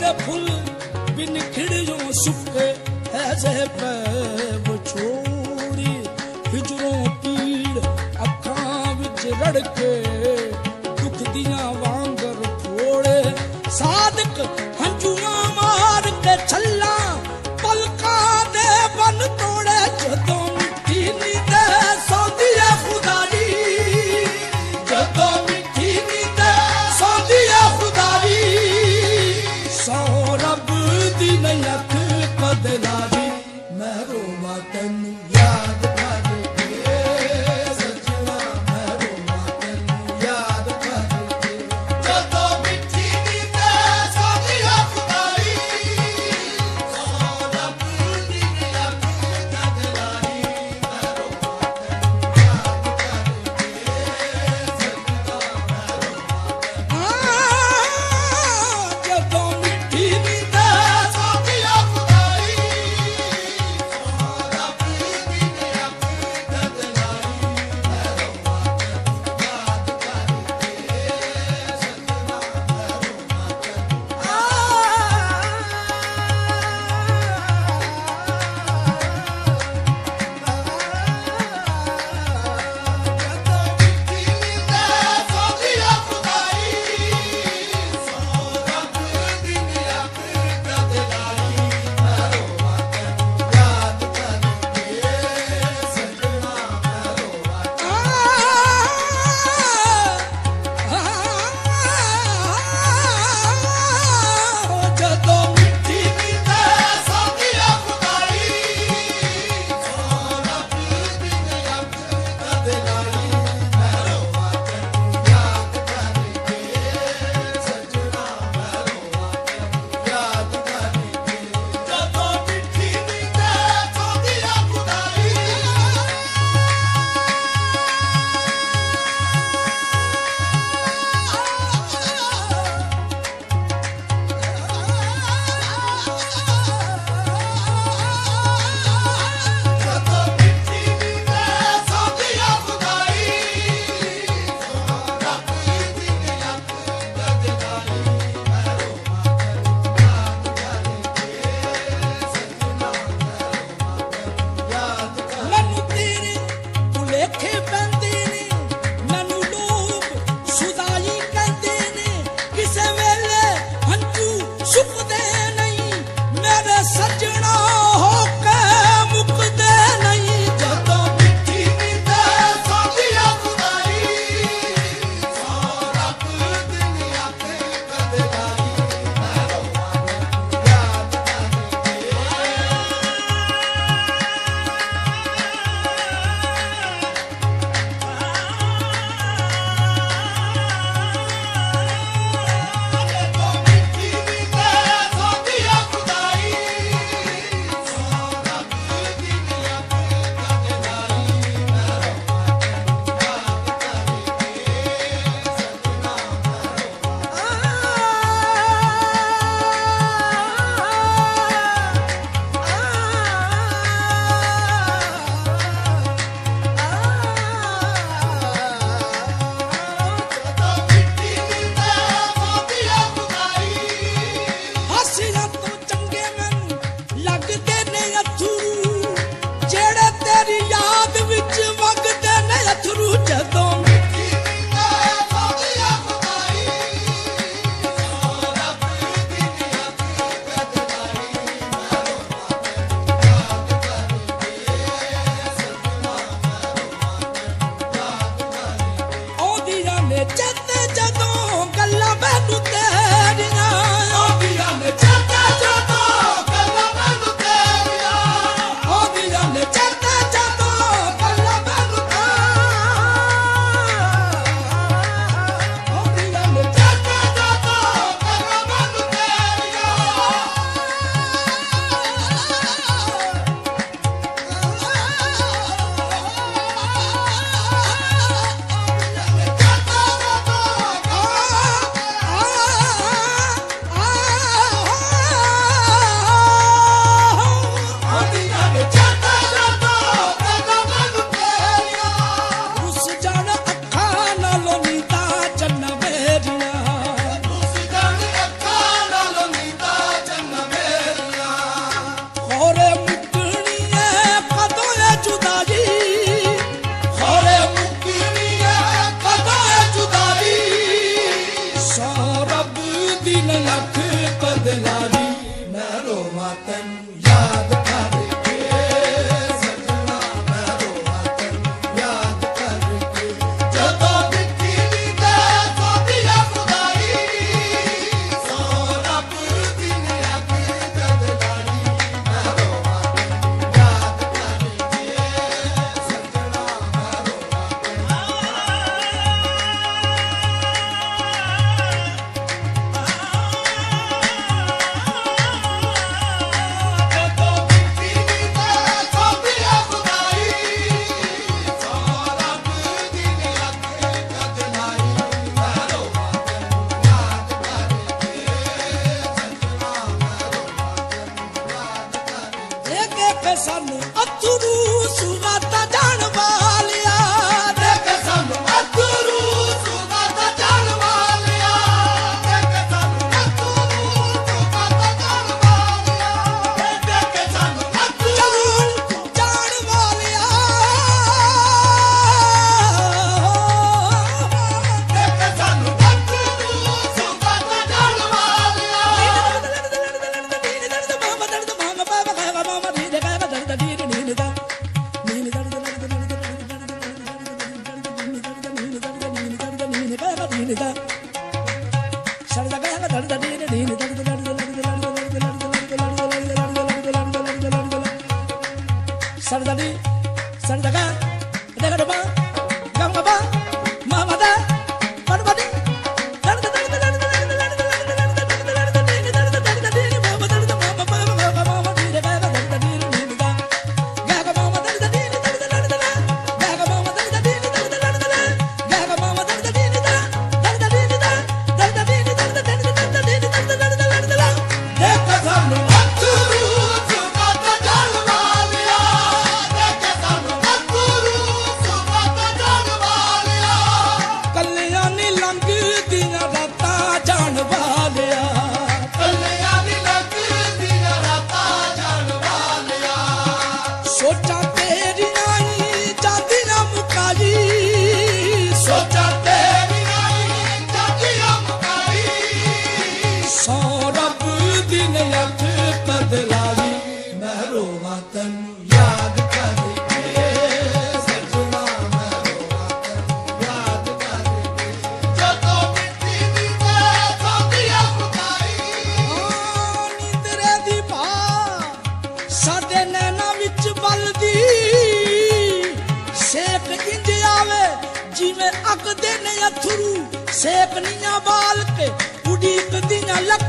दे full बिन खिड़ियों सुके ऐसे पे वो छोरी हिजरों पीड़ अखां विच रड़के दुख दियां वांगर फोड़े सादक हंजुआ मार के छल्ला पलका दे बन तोड़े जदों मिठी नींद सौंदी है खुदारी जदों मिठी नींद सौंदी है खुदारी सौ रब दी नहीं अख कदलारी मैं रोवा तैनू याद करके सजना मैं रोवा तैनू याद करके जदों मिठी नींद सौंदी है खुदारी सौ रब दी नहीं अख कदलारी मैं रोवा तैनू याद करके सजना मैं रोवा जदों मिठी नींद सौंदी है खुदारी सौ रब दी नहीं अख कदलारी मैं रोवा तैनू याद करके सजना मैं ਮੈਨੂੰ ਤੇਰੇ ਭੁਲੇਖੇ ਪੈਂਦੇ ਨੇ ਮੈਨੂੰ ਲੋਕ ਸੁਦਾਈ ਕਹਿੰਦੇ ਨੇ ਕਿਸੇ ਵੇਲੇ ਹੰਝੂ ਸੁੱਕਦੇ ਨਹੀਂ ਮੇਰੇ ਸੱਜਣਾ ਹੋ ਕੇ ਮੁੱਕਦੇ ਨਹੀਂ ਜਦੋਂ ਮਿੱਠੀ ਨੀਂਦ ਸੌਂਦੀ ਹੈ ਖੁਦਾਈ ਸੌ ਰੱਬ ਦੀ ਨਹੀਂ ਅਖ ਕਦਲਾਰੀ ਮੈਂ ਰੋਵਾਂ ਤੈਨੂੰ ਯਾਦ ਕਰਕੇ ਹਾਸਿਆਂ ਤੋਂ ਚੰਗੇ ਮੈਨੂੰ ਲੱਗਦੇ ਨੇ ਅਥਰੂ ਜਿਹੜੇ ਤੇਰੀ ਯਾਦ ਵਿੱਚ ਵਗਦੇ ਨੇ ਅਥਰੂ ਜਦੋਂ ਮਿੱਠੀ ਨੀਂਦ ਸੌਂਦੀ ਹੈ ਖੁਦਾਈ ਸੌ ਰੱਬ ਦੀ ਨਹੀਂ ਅਖ ਕਦਲਾਰੀ ਮੈਂ ਰੋਵਾਂ ਤੈਨੂੰ ਯਾਦ ਕਰਕੇ ਸजना ਮੈਂ ਰੋਵਾਂ ਤੈਨੂੰ ਯਾਦ ਕਰਕੇ ਆਉਂਦੀਆਂ ਨੇ ਚੇਤੇ ਜਦੋਂ ਗੱਲਾਂ ਮੈਨੂੰ ਤੇਰੀਆਂ ਆਉਂਦੀਆਂ ਨੇ ਚੇਤੇ ਜਦੋਂ ਗੱਲਾਂ ਮੈਨੂੰ ਤੇਰੀਆਂ ਆਉਂਦੀਆਂ ਨੇ ਚੇਤੇ ਜਦੋਂ ਗੱਲਾਂ ਮੈਨੂੰ ਆਉਂਦੀਆਂ ਨੇ ਚੇਤੇ ਜਦੋਂ ਗੱਲਾਂ ਮੈਨੂੰ ਤੇਰੀਆਂ नींदा नीदा सड़दा गया धड़दा दी दी सड़दा दी सड़दा गया देखा डबा गम गबा मामदा पड़बदी धड़दा सेक निया बाल के उड़ीक दिया लक